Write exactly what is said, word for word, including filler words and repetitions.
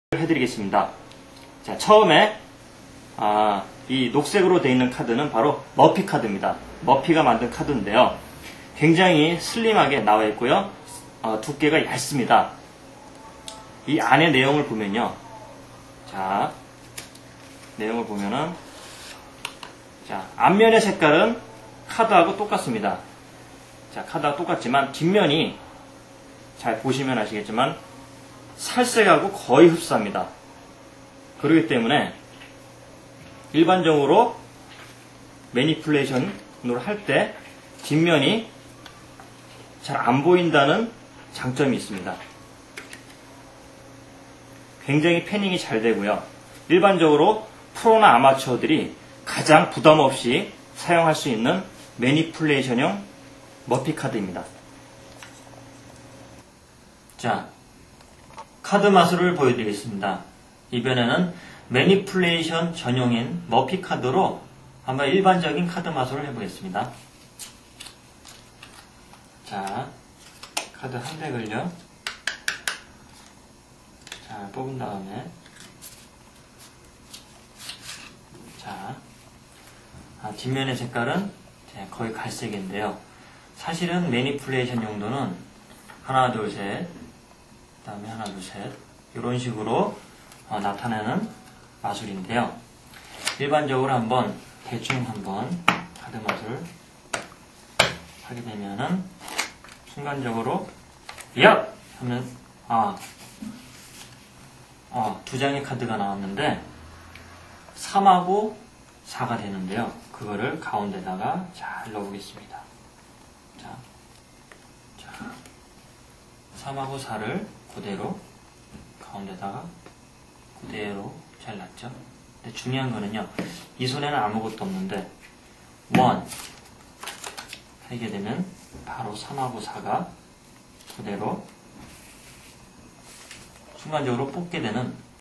해드리겠습니다. 자, 처음에 아, 이 녹색으로 되어 있는 카드는 바로 머피 카드입니다. 머피가 만든 카드인데요. 굉장히 슬림하게 나와 있고요. 어, 두께가 얇습니다. 이 안에 내용을 보면요. 자, 내용을 보면은 자, 앞면의 색깔은 카드하고 똑같습니다. 자, 카드하고 똑같지만 뒷면이 잘 보시면 아시겠지만 살색하고 거의 흡사합니다. 그렇기 때문에 일반적으로 매니플레이션으로 할 때 뒷면이 잘 안 보인다는 장점이 있습니다. 굉장히 패닝이 잘 되고요. 일반적으로 프로나 아마추어들이 가장 부담 없이 사용할 수 있는 매니플레이션형 머피 카드입니다. 자, 카드 마술을 보여드리겠습니다. 이번에는 매니플레이션 전용인 머피 카드로 한번 일반적인 카드 마술을 해보겠습니다. 자, 카드 한 팩을요. 자, 뽑은 다음에 자, 아, 뒷면의 색깔은 거의 갈색인데요. 사실은 매니플레이션 용도는 하나, 둘, 셋, 그 다음에 하나, 둘, 셋 이런 식으로 어, 나타내는 마술인데요. 일반적으로 한번 대충 한번 카드 마술 하게 되면은 순간적으로 야! 하면 아, 어, 두 장의 카드가 나왔는데 삼하고 사가 되는데요. 그거를 가운데다가 잘 넣어보겠습니다. 자, 자, 삼하고 사를 그대로 가운데다가 그대로 잘 놨죠. 근데 중요한 거는요, 이 손에는 아무것도 없는데 원 하게 되면 바로 삼하고 사가 그대로 순간적으로 뽑게 되는